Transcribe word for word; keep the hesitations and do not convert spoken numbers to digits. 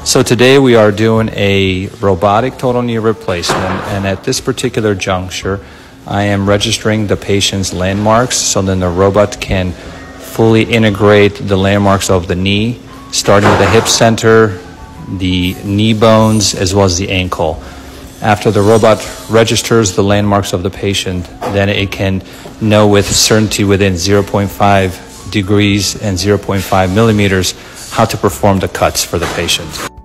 So today we are doing a robotic total knee replacement, and at this particular juncture I am registering the patient's landmarks so then the robot can fully integrate the landmarks of the knee, starting with the hip center, the knee bones, as well as the ankle. After the robot registers the landmarks of the patient, then it can know with certainty within zero point five degrees and zero point five millimeters how to perform the cuts for the patient.